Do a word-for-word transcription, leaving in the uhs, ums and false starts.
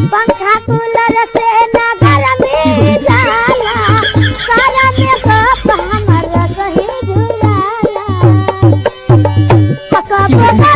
पंखा कूलर से ना गरमी जाला सारा मेकअप हमर सही झुराला कब